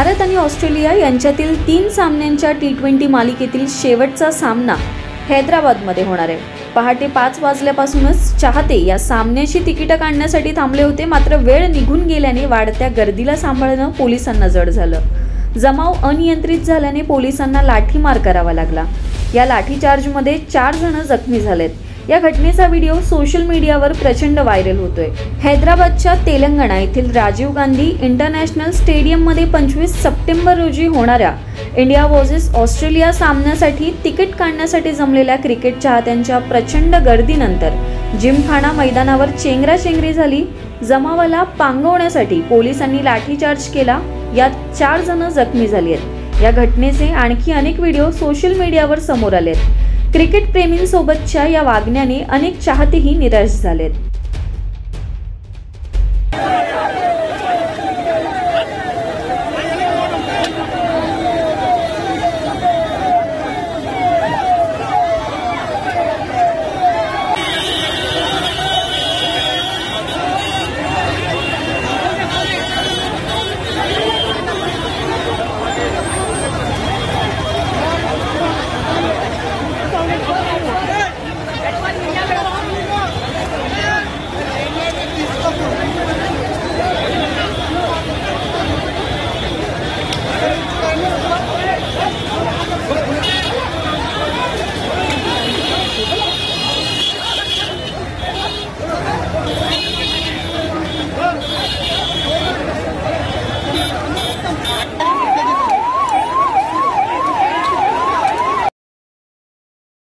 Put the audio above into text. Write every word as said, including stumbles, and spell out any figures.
भारत आणि ऑस्ट्रेलिया यांच्यातील तीन सामन्यांच्या टी ट्वेंटी मालिकेतील शेवटचा सामना हैदराबादमध्ये होणार आहे। पहाटे पाच वाजल्यापासूनच चाहते या सामन्याची तिकीटं काढण्यासाठी थांबले होते, मात्र वेळ निघून गेल्याने वाढत्या गर्दीला सांभाळणं पोलिसांना जड झालं। जमाव अनियंत्रित झाल्याने पोलिसांना लाठीमार करावा लागला। या लाठीचार्जमध्ये चार जण जखमी झालेत। या घटनेचा व्हिडिओ सोशल मीडियावर प्रचंड व्हायरल होतोय। हैदराबादच्या तेलंगणा येथील राजीव गांधी इंटरनॅशनल स्टेडियममध्ये पंचवीस सप्टेंबर रोजी होणाऱ्या इंडिया वर्सेस ऑस्ट्रेलिया सामन्यासाठी तिकीट काढण्यासाठी जमलेल्या क्रिकेट चाहत्यांच्या प्रचंड गर्दीनंतर जिमखाना मैदानावर चेंगराचेंगरी झाली। जमावाला पांगवण्यासाठी पोलिसांनी लाठीचार्ज केला। यात चार जण जखमी झाली आहेत। या घटनेचे आणखी अनेक व्हिडिओ सोशल मीडियावर समोर आलेत। क्रिकेट प्रेमींसोबतच्या या वागण्याने अनेक चाहतेही निराश झालेत।